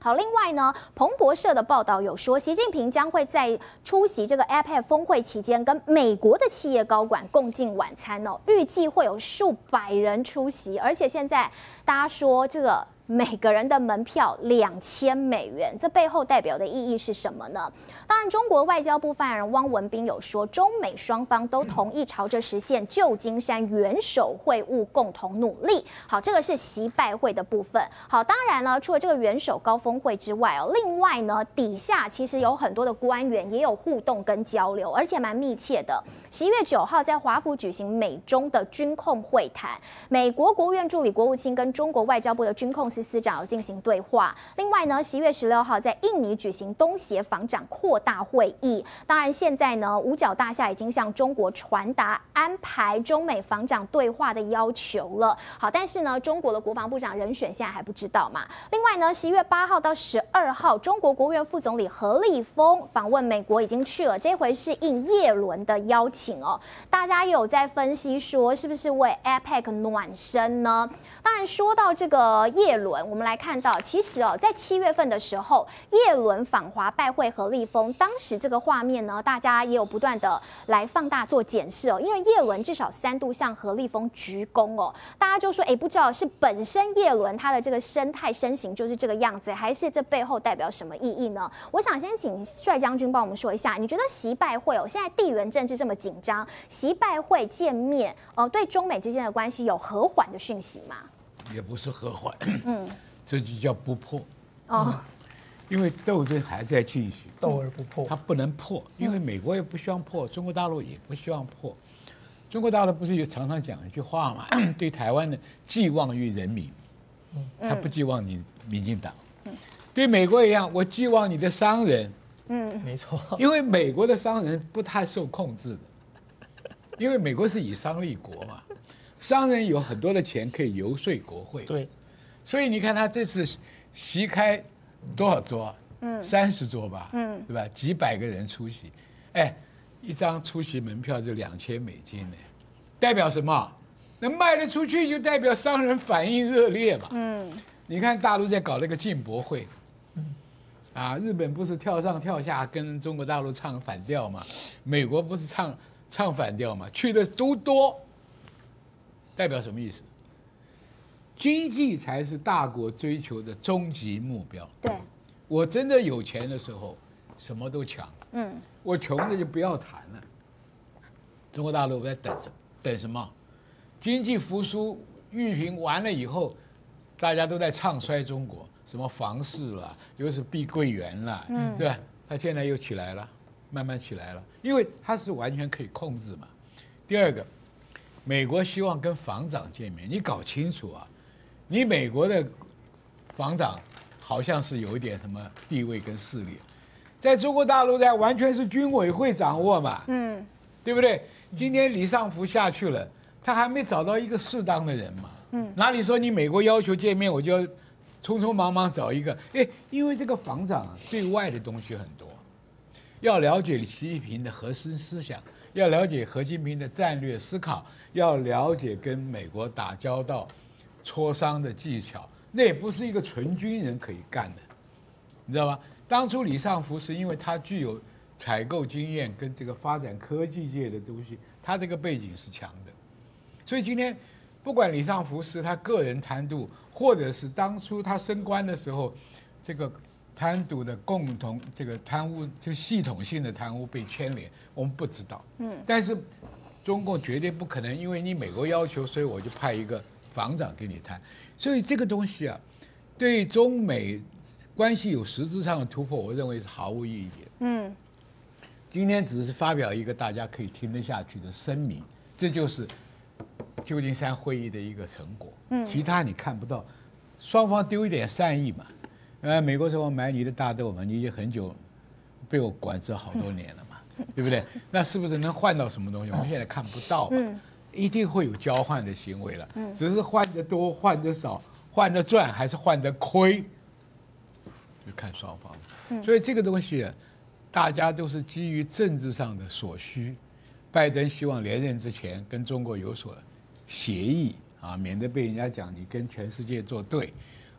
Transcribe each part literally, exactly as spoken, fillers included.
好，另外呢，彭博社的报道有说，习近平将会在出席这个 A P E C 峰会期间，跟美国的企业高管共进晚餐哦，预计会有数百人出席，而且现在大家说这个每个人的门票两千美元，这背后代表的意义是什么呢？当然，中国外交部发言人汪文斌有说，中美双方都同意朝着实现旧金山元首会晤共同努力。好，这个是习拜会的部分。好，当然呢，除了这个元首高峰会之外哦，另外呢，底下其实有很多的官员也有互动跟交流，而且蛮密切的。十一月九号在华府举行美中的军控会谈，美国国务院助理国务卿跟中国外交部的军控司司长有进行对话。另外呢，十一月十六号在印尼举行东协防长扩大会议。当然，现在呢，五角大厦已经向中国传达安排中美防长对话的要求了。好，但是呢，中国的国防部长人选现在还不知道嘛。另外呢，十一月八号到十二号，中国国务院副总理何立峰访问美国已经去了，这回是应叶伦的邀请哦。大家也有在分析说，是不是为 A P E C 暖身呢？当然，说到这个叶伦，我们来看到，其实哦，在七月份的时候，叶伦访华拜会何立峰，当时这个画面呢，大家也有不断的来放大做检视哦，因为叶伦至少三度向何立峰鞠躬哦，大家就说，哎，不知道是本身叶伦他的这个生态身形就是这个样子，还是这背后代表什么意义呢？我想先请帅将军帮我们说一下，你觉得习拜会哦，现在地缘政治这么紧张，习拜会见面，呃，对中美之间的关系有和缓的讯息吗？ 也不是和缓， 嗯， 这就叫不破哦， 因为斗争还在继续， 斗而不破， 它不能破，因为美国也不希望破，中国大陆也不希望破。中国大陆不是有常常讲一句话嘛，对台湾的寄望于人民，他不寄望你民进党。对美国一样，我寄望你的商人， 嗯， 没错， 因为美国的商人不太受控制的，因为美国是以商立国嘛。商人有很多的钱可以游说国会， 对， 所以你看他这次席开多少桌？嗯，三十桌吧，嗯，对吧？几百个人出席，哎，一张出席门票就两千美金呢，代表什么？能卖得出去就代表商人反应热烈嘛，嗯，你看大陆在搞那个进博会，嗯，啊，日本不是跳上跳下跟中国大陆唱反调嘛，美国不是唱唱反调嘛，去的都多。代表什么意思？经济才是大国追求的终极目标。 对， 我真的有钱的时候，什么都抢。 嗯， 我穷的就不要谈了。中国大陆在等着，等什么？经济复苏、玉平完了以后，大家都在唱衰中国，什么房市啦，又是碧桂园啦，嗯，对吧？它现在又起来了，慢慢起来了，因为它是完全可以控制嘛。第二个。美国希望跟防长见面，你搞清楚啊！你美国的防长好像是有一点什么地位跟势力，在中国大陆在完全是军委会掌握嘛，嗯，对不对？今天李尚福下去了，他还没找到一个适当的人嘛，嗯，哪里说你美国要求见面，我就要匆匆忙忙找一个？哎，因为这个防长啊，对外的东西很多，要了解习近平的核心思想。要了解习近平的战略思考，要了解跟美国打交道、磋商的技巧，那也不是一个纯军人可以干的，你知道吗？当初李尚福是因为他具有采购经验跟这个发展科技界的东西，他这个背景是强的，所以今天不管李尚福是他个人贪渎，或者是当初他升官的时候，这个。贪渎的共同这个贪污，就系统性的贪污被牵连，我们不知道。嗯，但是中共绝对不可能，因为你美国要求，所以我就派一个防长给你谈。所以这个东西啊，对中美关系有实质上的突破，我认为是毫无意义的。嗯，今天只是发表一个大家可以听得下去的声明，这就是旧金山会议的一个成果。嗯，其他你看不到，双方丢一点善意嘛。呃，美国说我买你的大豆嘛，你已经很久被我管制好多年了嘛，对不对？那是不是能换到什么东西？我们现在看不到嘛，一定会有交换的行为了，只是换得多、换得少、换得赚还是换得亏，就看双方。所以这个东西啊，大家都是基于政治上的所需。拜登希望连任之前跟中国有所协议啊，免得被人家讲你跟全世界作对。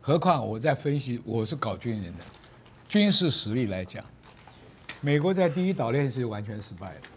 何况我在分析，我是搞军人的，军事实力来讲，美国在第一岛链是完全失败的。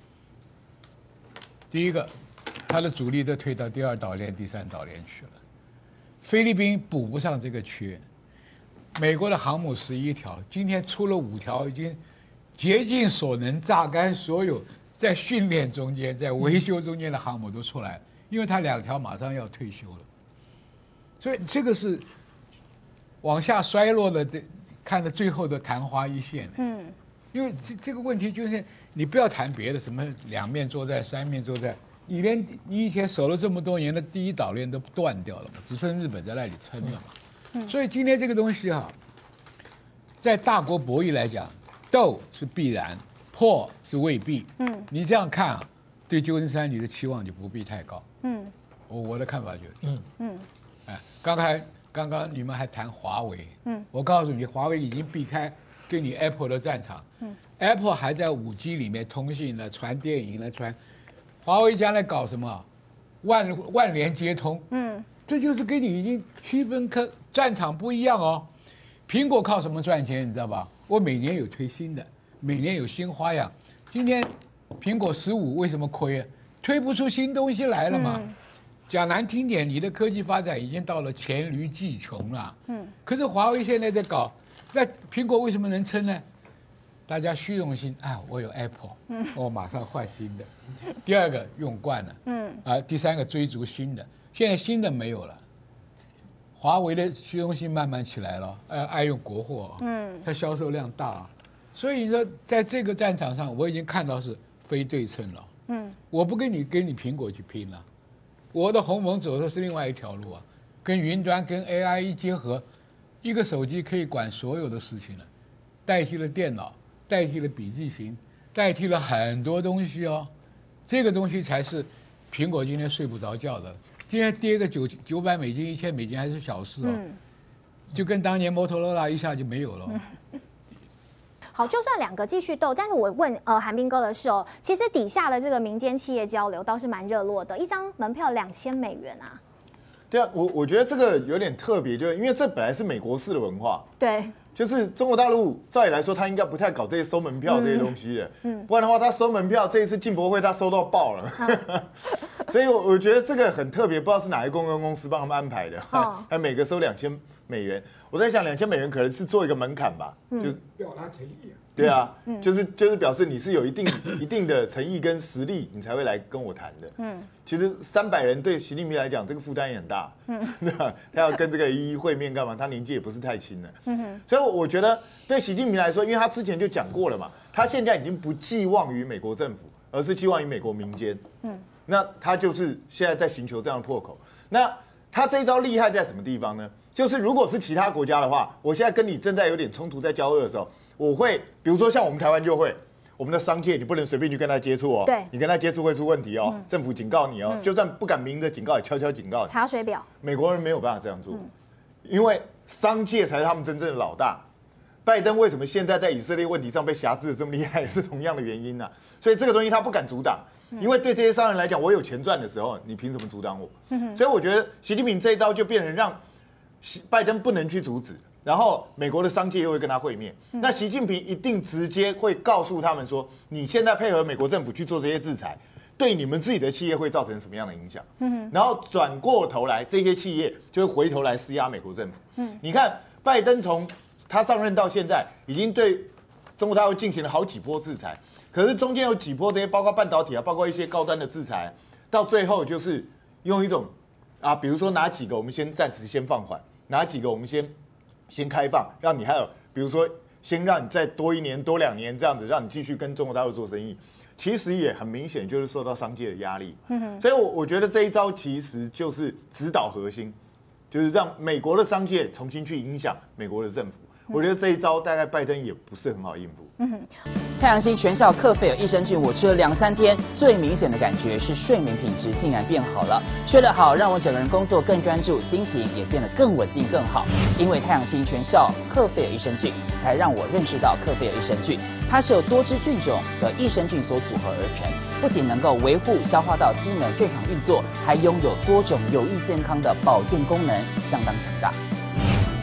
第一个，它的主力都退到第二岛链、第三岛链去了，菲律宾补不上这个缺。美国的航母十一条，今天出了五条，已经竭尽所能榨干所有在训练中间、在维修中间的航母都出来了，因为它两条马上要退休了，所以这个是往下衰落的，这看着最后的昙花一现。嗯，因为这这个问题就是你不要谈别的，什么两面作战、三面作战，你连你以前守了这么多年的第一岛链都断掉了嘛，只剩日本在那里撑了嘛。嗯，所以今天这个东西哈、啊，在大国博弈来讲，斗是必然，破是未必。嗯，你这样看啊，对旧金山你的期望就不必太高。嗯，我我的看法就是，嗯嗯，哎，刚才。刚刚你们还谈华为，嗯，我告诉你，华为已经避开跟你 Apple 的战场，嗯 ，Apple 还在五 G 里面通信呢，传电影呢，传，华为将来搞什么万万联接通，嗯，这就是跟你已经区分开战场不一样哦。苹果靠什么赚钱？你知道吧？我每年有推新的，每年有新花样。今天苹果十五为什么亏啊？推不出新东西来了嘛。嗯，讲难听点，你的科技发展已经到了黔驴技穷了。嗯，可是华为现在在搞，那苹果为什么能撑呢？大家虚荣心啊，我有 Apple， 嗯，我马上换新的。第二个用惯了，嗯，啊，第三个追逐新的，现在新的没有了。华为的虚荣心慢慢起来了，爱爱用国货，嗯，它销售量大，所以你说在这个战场上，我已经看到是非对称了。嗯，我不跟你跟你苹果去拼了。我的鸿蒙走的是另外一条路啊，跟云端、跟 A I 一结合，一个手机可以管所有的事情了，代替了电脑，代替了笔记型，代替了很多东西哦。这个东西才是苹果今天睡不着觉的。今天跌个九九百美金、一千美金还是小事哦，嗯，就跟当年摩托罗拉一下就没有了。嗯， 好，就算两个继续斗，但是我问呃韩冰哥的是哦，其实底下的这个民间企业交流倒是蛮热络的，一张门票两千美元啊。 对啊，我我觉得这个有点特别，就是因为这本来是美国式的文化。对。就是中国大陆照理来说，他应该不太搞这些收门票这些东西的，嗯，嗯不然的话，他收门票这一次进博会他收到爆了，啊、所以我我觉得这个很特别，不知道是哪一个公关公司帮他们安排的，哦、还每个收两千美元。我在想，两千美元可能是做一个门槛吧，嗯、就是表达诚意。 对啊，嗯、就是就是表示你是有一定一定的诚意跟实力，你才会来跟我谈的。嗯，其实三百人对习近平来讲，这个负担也很大。嗯，对吧？他要跟这个一一会面干嘛？他年纪也不是太轻了。嗯哼，所以我觉得对习近平来说，因为他之前就讲过了嘛，他现在已经不寄望于美国政府，而是寄望于美国民间。嗯，那他就是现在在寻求这样的破口。那他这一招厉害在什么地方呢？就是如果是其他国家的话，我现在跟你正在有点冲突，在交恶的时候。我会，比如说像我们台湾就会，我们的商界你不能随便去跟他接触哦，对，你跟他接触会出问题哦，嗯、政府警告你哦，嗯、就算不敢明着警告，也悄悄警告你。 查水表， 美国人没有办法这样做，嗯、因为商界才是他们真正的老大。拜登为什么现在在以色列问题上被挟制的这么厉害，也是同样的原因啊。所以这个东西他不敢阻挡，嗯、因为对这些商人来讲，我有钱赚的时候，你凭什么阻挡我？嗯、所以我觉得习近平这一招就变成让拜登不能去阻止。然后美国的商界又会跟他会面，嗯、那习近平一定直接会告诉他们说，你现在配合美国政府去做这些制裁，对你们自己的企业会造成什么样的影响？嗯、然后转过头来，这些企业就会回头来施压美国政府。嗯、你看，拜登从他上任到现在，已经对中国大陆进行了好几波制裁，可是中间有几波这些，包括半导体啊，包括一些高端的制裁，到最后就是用一种啊，比如说哪几个我们先暂时先放缓，哪几个我们先。先开放，让你还有，比如说，先让你再多一年、多两年这样子，让你继续跟中国大陆做生意，其实也很明显就是受到商界的压力。嗯、所以我，我我觉得这一招其实就是指导核心，就是让美国的商界重新去影响美国的政府。我觉得这一招大概拜登也不是很好应付。嗯、 太阳星全效克菲尔益生菌，我吃了两三天，最明显的感觉是睡眠品质竟然变好了。睡得好，让我整个人工作更专注，心情也变得更稳定更好。因为太阳星全效克菲尔益生菌，才让我认识到克菲尔益生菌，它是由多支菌种的益生菌所组合而成，不仅能够维护消化道机能正常运作，还拥有多种有益健康的保健功能，相当强大。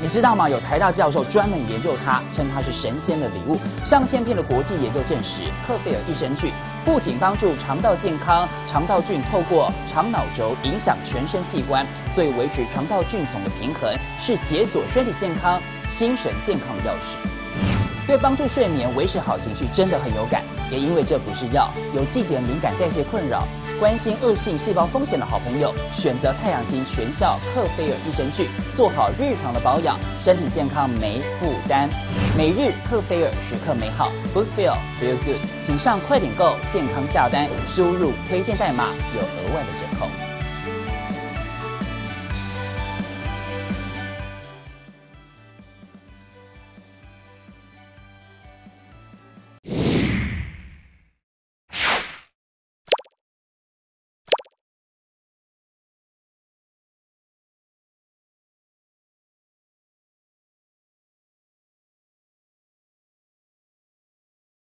你知道吗？有台大教授专门研究它，称它是神仙的礼物。上千篇的国际研究证实，克菲尔益生菌不仅帮助肠道健康，肠道菌透过肠脑轴影响全身器官，所以维持肠道菌丛的平衡是解锁身体健康、精神健康的钥匙。对帮助睡眠、维持好情绪真的很有感，也因为这不是药，有季节敏感、代谢困扰、关心恶性细胞风险的好朋友，选择太阳星全效克菲尔益生菌，做好日常的保养，身体健康没负担。每日克菲尔，时刻美好 ，Good Feel Feel Good， 请上快点购健康下单，输入推荐代码有额外的折扣。